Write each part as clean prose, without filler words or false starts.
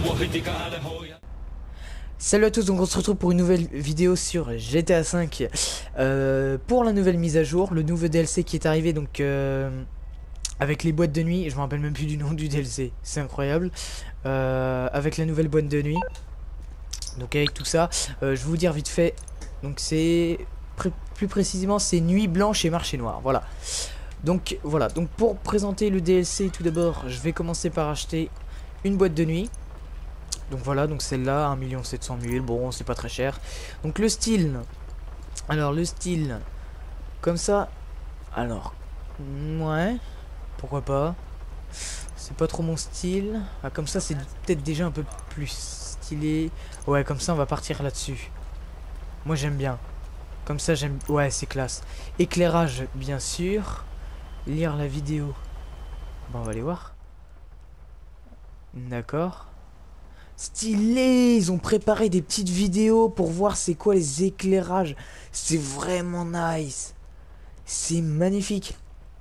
Salut à tous, donc on se retrouve pour une nouvelle vidéo sur GTA 5 pour la nouvelle mise à jour, le nouveau DLC qui est arrivé donc avec les boîtes de nuit. Je me rappelle même plus du nom du DLC, c'est incroyable. Avec la nouvelle boîte de nuit, donc avec tout ça, je vais vous dire vite fait. Donc c'est plus précisément c'est nuit blanche et marché noir, voilà. Donc voilà, donc pour présenter le DLC, tout d'abord je vais commencer par acheter une boîte de nuit. Donc voilà, donc celle-là, 1 700 000, bon c'est pas très cher. Donc le style, alors le style, comme ça, alors, ouais, pourquoi pas. C'est pas trop mon style, ah, comme ça c'est peut-être déjà un peu plus stylé. Ouais, comme ça on va partir là-dessus. Moi j'aime bien, comme ça j'aime, ouais c'est classe. Éclairage bien sûr, lire la vidéo, bon on va aller voir. D'accord. Stylé, ils ont préparé des petites vidéos pour voir c'est quoi les éclairages. C'est vraiment nice. C'est magnifique.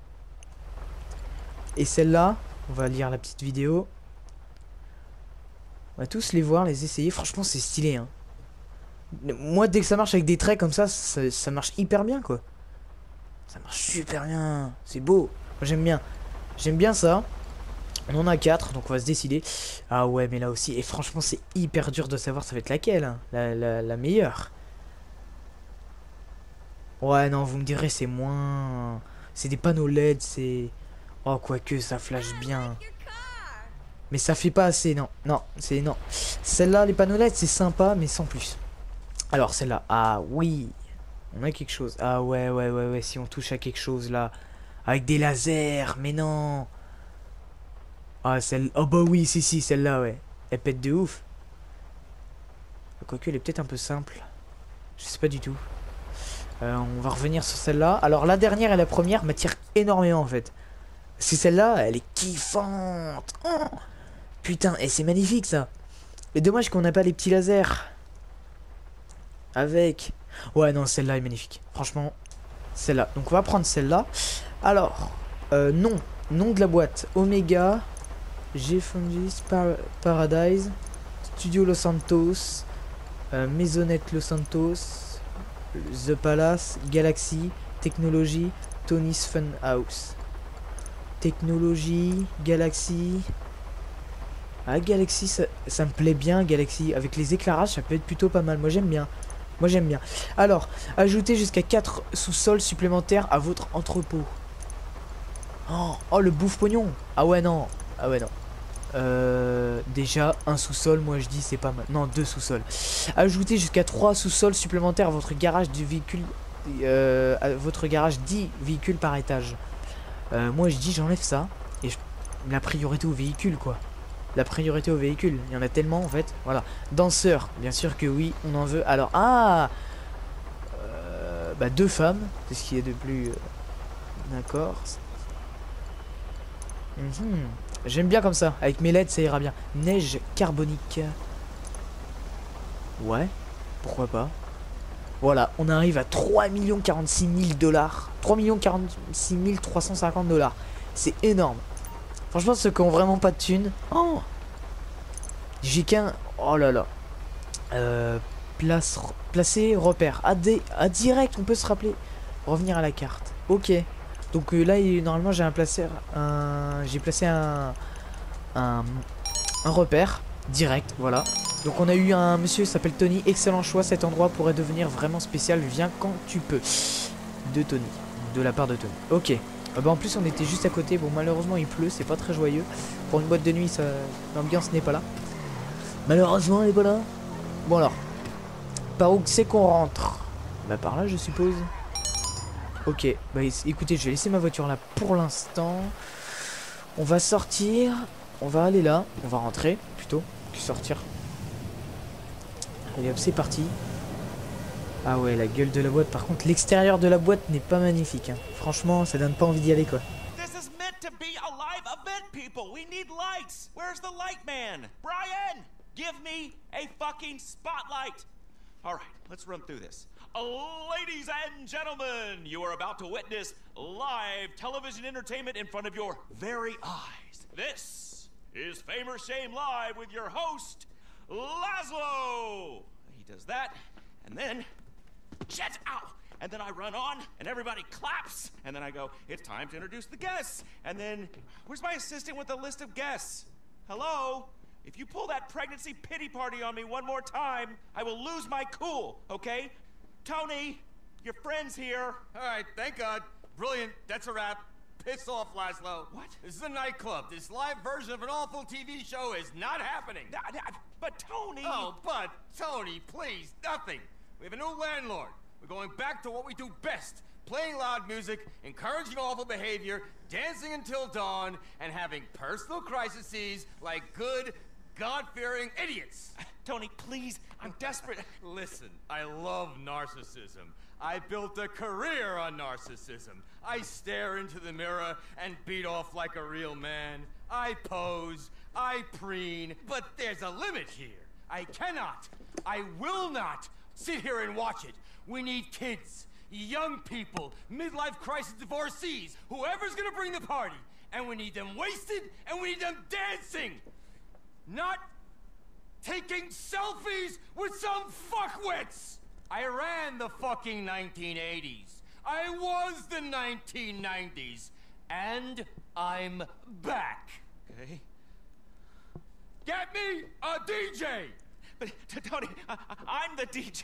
Et celle-là, on va lire la petite vidéo. On va tous les voir, les essayer. Franchement, c'est stylé, hein. Moi, dès que ça marche avec des traits comme ça marche hyper bien, quoi. Ça marche super bien. C'est beau. Moi, j'aime bien. J'aime bien ça. On en a 4, donc on va se décider. Ah ouais, mais là aussi, et franchement c'est hyper dur de savoir ça va être laquelle, hein. La meilleure. Ouais, non, vous me direz c'est moins... C'est des panneaux LED, c'est... Oh, quoique, ça flash bien. Mais ça fait pas assez, non. Non, c'est... Non. Celle-là, les panneaux LED, c'est sympa, mais sans plus. Alors, celle-là, ah oui. On a quelque chose. Ah ouais, si on touche à quelque chose, là. Avec des lasers, mais non. Ah, celle... Oh bah oui, si, celle-là, ouais. Elle pète de ouf. Quoique, elle est peut-être un peu simple. Je sais pas du tout. On va revenir sur celle-là. Alors, la dernière et la première m'attirent énormément, en fait. C'est celle-là, elle est kiffante. Oh putain, et c'est magnifique, ça. Mais dommage qu'on n'a pas les petits lasers. Avec... Ouais, non, celle-là est magnifique. Franchement, celle-là. Donc, on va prendre celle-là. Alors, nom. Nom de la boîte. Omega... G-Fungis Paradise, Studio Los Santos, Maisonnette Los Santos, The Palace, Galaxy, Technologie, Tony's Fun House. Technologie, Galaxy. Ah, Galaxy, ça me plaît bien, Galaxy. Avec les éclairages, ça peut être plutôt pas mal. Moi, j'aime bien. Moi, j'aime bien. Alors, ajoutez jusqu'à 4 sous-sols supplémentaires à votre entrepôt. Oh, le bouffe-pognon. Ah ouais, non. Ah ouais, non. Déjà un sous-sol, moi je dis c'est pas mal. Non, 2 sous-sols. Ajoutez jusqu'à 3 sous-sols supplémentaires à votre garage du véhicule, à votre garage 10 véhicules par étage. Moi je dis j'enlève ça et la priorité au véhicule, quoi. La priorité au véhicule, il y en a tellement en fait. Voilà. Danseur, bien sûr que oui, on en veut. Alors bah 2 femmes, c'est ce qui est de plus d'accord. J'aime bien comme ça, avec mes LED ça ira bien. Neige carbonique. Ouais, pourquoi pas. Voilà, on arrive à 3 046 000 $. 3 046 350 $. C'est énorme. Franchement, ceux qui ont vraiment pas de thunes. Oh, j'ai qu'un... Oh là là. Placer, repère. À direct, on peut se rappeler. Revenir à la carte. Ok. Donc là, normalement, j'ai j'ai placé un repère direct, voilà. Donc on a eu un monsieur qui s'appelle Tony. Excellent choix, cet endroit pourrait devenir vraiment spécial. Viens quand tu peux. De Tony, de la part de Tony. Ok. Bah en plus on était juste à côté. Bon, malheureusement il pleut, c'est pas très joyeux. Pour une boîte de nuit, l'ambiance n'est pas là. Malheureusement elle est pas là. Bon alors, par où c'est qu'on rentre? Bah par là je suppose. Ok, bah écoutez, je vais laisser ma voiture là pour l'instant. On va sortir. On va aller là. On va rentrer plutôt que sortir. Allez hop, c'est parti. Ah ouais, la gueule de la boîte. Par contre, l'extérieur de la boîte n'est pas magnifique, hein. Franchement, ça donne pas envie d'y aller, quoi. This is meant to be a live event, people. We need lights. Where's the light man? Brian, give me a fucking spotlight. All right, let's run through this. Ladies and gentlemen, you are about to witness live television entertainment in front of your very eyes. This is Fame or Shame Live with your host, Laszlo. He does that, and then, shit, ow! And then I run on, and everybody claps, and then I go, it's time to introduce the guests. And then, where's my assistant with the list of guests? Hello? If you pull that pregnancy pity party on me one more time, I will lose my cool, okay? Tony, your friend's here. All right, thank God. Brilliant, that's a wrap. Piss off, Laszlo. What? This is a nightclub. This live version of an awful TV show is not happening. But Tony... Oh, but, Tony, please, nothing. We have a new landlord. We're going back to what we do best. Playing loud music, encouraging awful behavior, dancing until dawn, and having personal crises like good, God-fearing idiots. Tony, please, I'm desperate. Listen, I love narcissism. I built a career on narcissism. I stare into the mirror and beat off like a real man. I pose, I preen, but there's a limit here. I cannot, I will not sit here and watch it. We need kids, young people, midlife crisis divorcees, whoever's gonna bring the party. And we need them wasted, and we need them dancing. Not taking selfies with some fuckwits! I ran the fucking 1980s. I was the 1990s. And I'm back. Okay. Get me a DJ! But, Tony, I'm the DJ.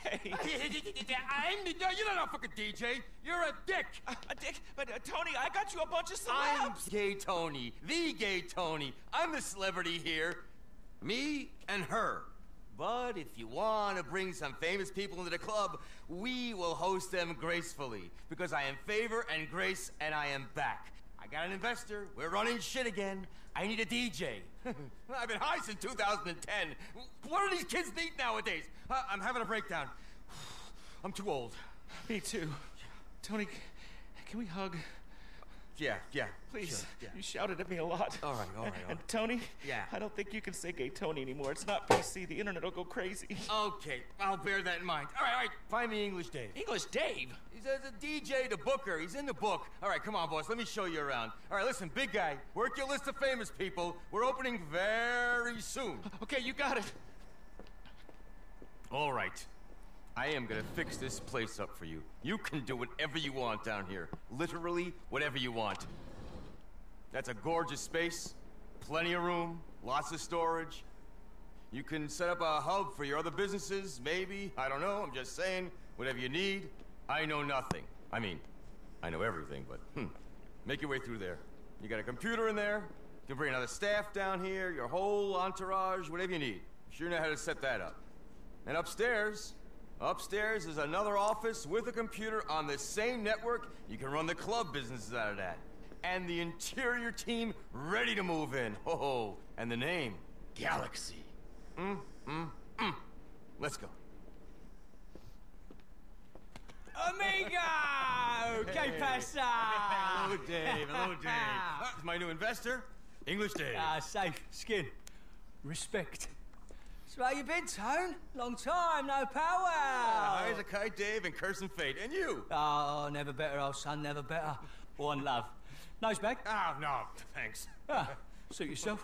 You're not a fucking DJ. You're a dick. A dick? But, Tony, I got you a bunch of I'm celebs. Gay Tony. The Gay Tony. I'm the celebrity here. Me and her. But if you want to bring some famous people into the club, we will host them gracefully. Because I am favor and grace, and I am back. I got an investor. We're running shit again. I need a DJ. I've been high since 2010. What do these kids need nowadays? I'm having a breakdown. I'm too old. Me too. Tony, can we hug? Yeah. Please. Sure, yeah. You shouted at me a lot. All right. And Tony? Yeah. I don't think you can say Gay Tony anymore. It's not PC. The internet will go crazy. Okay, I'll bear that in mind. All right. Find me English Dave. English Dave? He's a DJ, the booker. He's in the book. All right, come on, boss. Let me show you around. All right, listen, big guy. Work your list of famous people. We're opening very soon. Okay, you got it. All right. I am gonna fix this place up for you. You can do whatever you want down here. Literally, whatever you want. That's a gorgeous space. Plenty of room. Lots of storage. You can set up a hub for your other businesses, maybe. I don't know. I'm just saying. Whatever you need. I know nothing. I mean, I know everything, but make your way through there. You got a computer in there. You can bring another staff down here, your whole entourage, whatever you need. You sure know how to set that up. And upstairs is another office with a computer on the same network. You can run the club businesses out of that. And the interior team ready to move in. Oh, and the name, Galaxy. Let's go. Amigo! Que pasa? Hello, Dave. This is my new investor, English Dave. Safe skin. Respect. So how you been, Tone? Long time, no power. High as a kite, Dave, and cursing fate. And you? Oh, never better, old son, never better. One love. Nose bag? Oh, no, thanks. Suit yourself.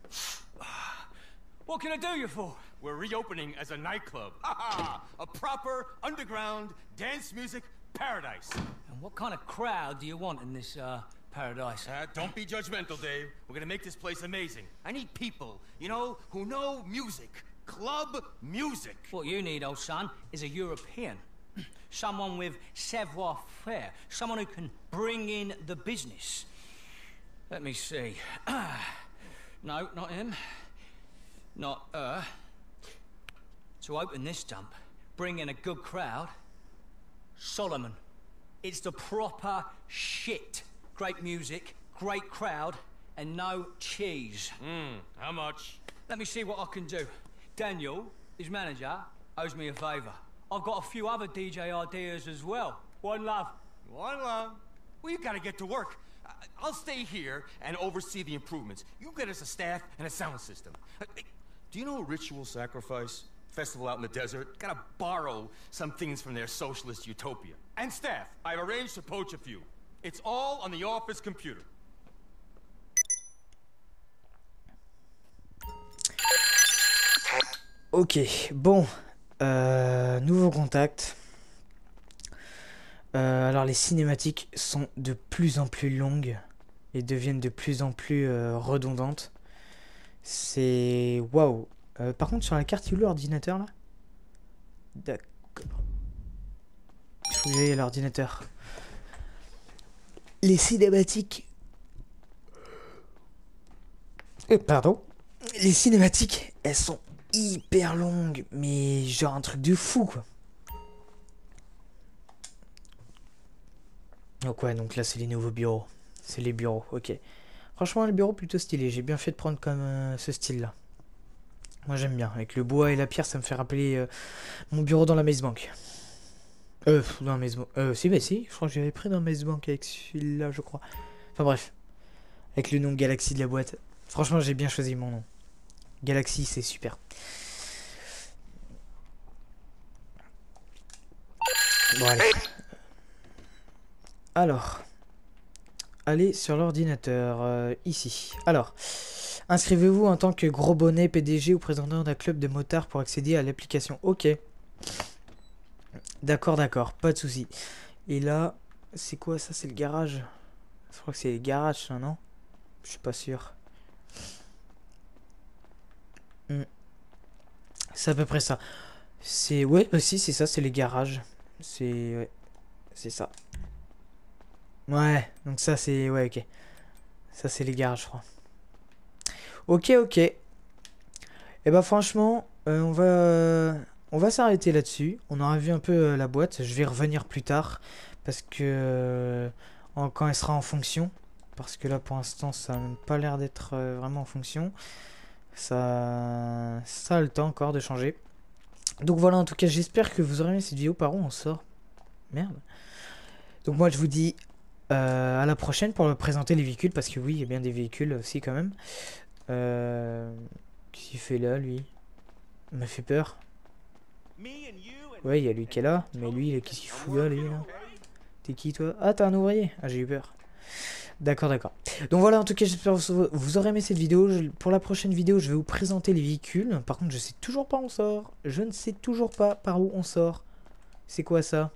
What can I do you for? We're reopening as a nightclub. A proper underground dance music paradise. And what kind of crowd do you want in this, paradise? Don't be judgmental, Dave. We're gonna make this place amazing. I need people, you know, who know music. Club music. What you need, old son, is a European. Someone with savoir-faire. Someone who can bring in the business. Let me see. No, not him. Not her. To open this dump, bring in a good crowd. Solomon. It's the proper shit. Great music, great crowd, and no cheese. How much? Let me see what I can do. Daniel, his manager, owes me a favour. I've got a few other DJ ideas as well. One love. One love. Well, you gotta get to work. I'll stay here and oversee the improvements. You get us a staff and a sound system. Do you know Ritual Sacrifice? Festival out in the desert? Gotta borrow some things from their socialist utopia. And staff. I've arranged to poach a few. It's all on the office computer. Ok, bon. Nouveau contact. Alors les cinématiques sont de plus en plus longues et deviennent de plus en plus redondantes. C'est waouh. Par contre sur la carte il est où l'ordinateur là? D'accord. Il faut que j'aille à l'ordinateur. Les cinématiques. Pardon. Les cinématiques, elles sont hyper longues, mais genre un truc de fou quoi. Donc ouais, donc là c'est les nouveaux bureaux. C'est les bureaux, ok. Franchement le bureau plutôt stylé, j'ai bien fait de prendre comme ce style là. Moi j'aime bien, avec le bois et la pierre ça me fait rappeler mon bureau dans la Maze Bank. Dans la Maze Bank. Si, bah si, je crois que j'avais pris dans la Maze Bank avec celui-là je crois. Enfin bref, avec le nom Galaxy de la boîte. Franchement j'ai bien choisi mon nom. Galaxy c'est super. Bon allez. Alors, allez sur l'ordinateur, ici. Alors, inscrivez-vous en tant que gros bonnet PDG ou président d'un club de motards pour accéder à l'application. Ok. D'accord, d'accord, pas de souci. Et là, c'est quoi ça? C'est le garage? Je crois que c'est le garage, ça, non? Je suis pas sûr. C'est à peu près ça. C'est... Ouais, bah si, c'est ça, c'est les garages. C'est... Ouais, c'est ça. Ouais, donc ça c'est... Ouais, ok. Ça c'est les garages, je crois. Ok, ok. Et bah franchement, on va s'arrêter là-dessus. On aura vu un peu la boîte. Je vais revenir plus tard. Parce que... quand elle sera en fonction. Parce que là, pour l'instant, ça n'a pas l'air d'être vraiment en fonction. Ça a le temps encore de changer. Donc voilà, en tout cas, j'espère que vous aurez aimé cette vidéo. Par où on sort? Merde. Donc moi, je vous dis... à la prochaine pour présenter les véhicules, parce que oui, il y a bien des véhicules aussi quand même. Qu'est-ce qu'il fait là, lui? Il m'a fait peur. Ouais, il y a lui qui est là, mais lui, qu'est-ce qu'il fout là, lui, là? T'es qui, toi? Ah, t'es un ouvrier? Ah, j'ai eu peur. D'accord, d'accord. Donc voilà, en tout cas, j'espère que vous aurez aimé cette vidéo. Pour la prochaine vidéo, je vais vous présenter les véhicules. Par contre, je sais toujours pas où on sort. Je ne sais toujours pas par où on sort. C'est quoi ça?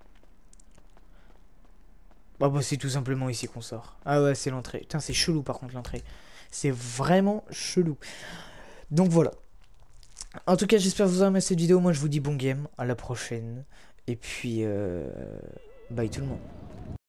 Bah, c'est tout simplement ici qu'on sort. Ah ouais, c'est l'entrée. Putain, c'est chelou par contre l'entrée. C'est vraiment chelou. Donc voilà. En tout cas, j'espère que vous aurez aimé cette vidéo. Moi, je vous dis bon game. À la prochaine. Et puis, bye tout le monde.